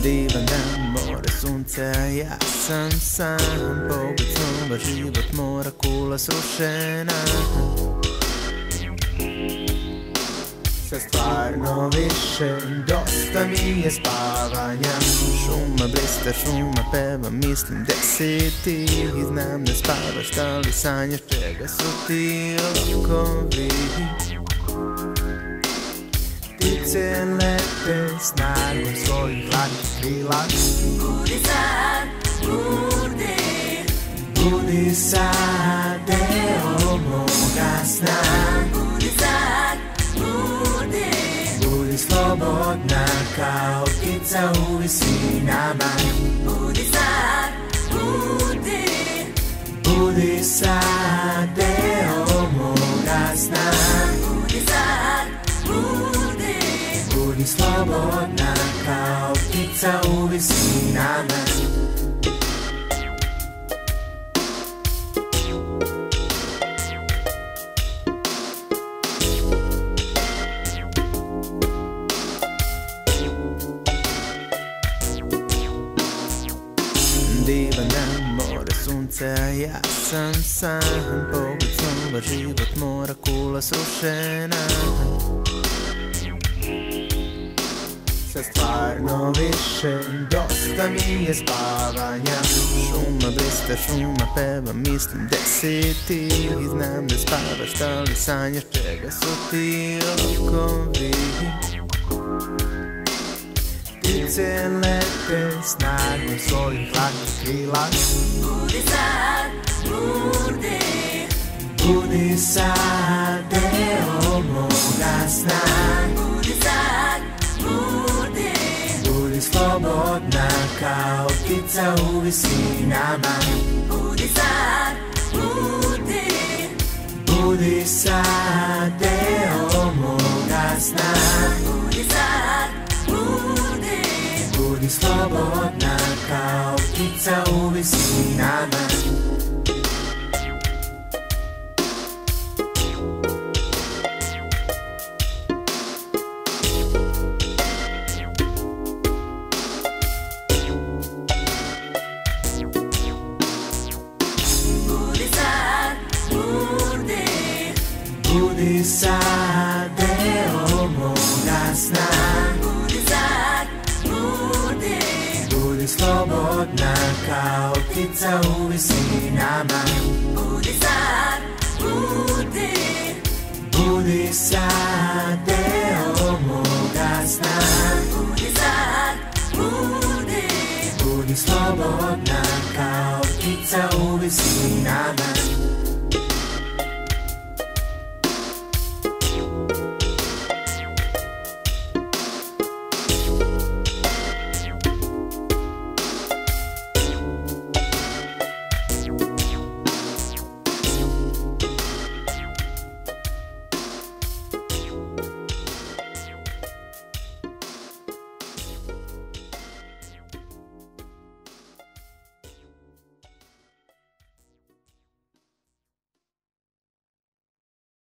Divan dan, more sunce, a ja sam sam. Pogled snova, život mora, kula srušena. Sad stvarno više, dosta mi je spavanja. Šuma blista, šuma peva, mislim gde si ti. I znam da spavaš, da li sanjaš, čega su ti okovi. Ptice lete snagom svojih hladnih krila. Budi sad, budi. Budi sad, deo moga sna. Budi sad, budi. Budi slobodna kao ptica u visinama. Budi sad, budi. Budi sad, deo moga sna. Budi sad, budi. Budi slobodna kao ptica u visinama. Divan dan, more sunce, a ja sam sam. Pogled snova, život mora, kula srušena. Sad stvarno više, dosta mi je spavanja. Šuma blista, šuma peva, mislim gde si ti. I znam da spavaš, da li sanjaš, čega su ti okovi. Ptice lete snagom svojih hladnih krila. Budi sad, budi. Budi sad, deo moga sna. Budi sad, budi. Budi slobodna kao ptica u visinama. Budi sad, budi. Budi sad, deo moga sna. Budi sad, budi. Budi slobodna kao ptica u visinama. Budi sad, budi. Budi sad, deo moga sna. Budi sad, budi. Budi slobodna kao ptica u visinama. Budi sad, budi. Budi sad, deo moga sna. Budi sad, budi. Budi slobodna kao ptica u visinama.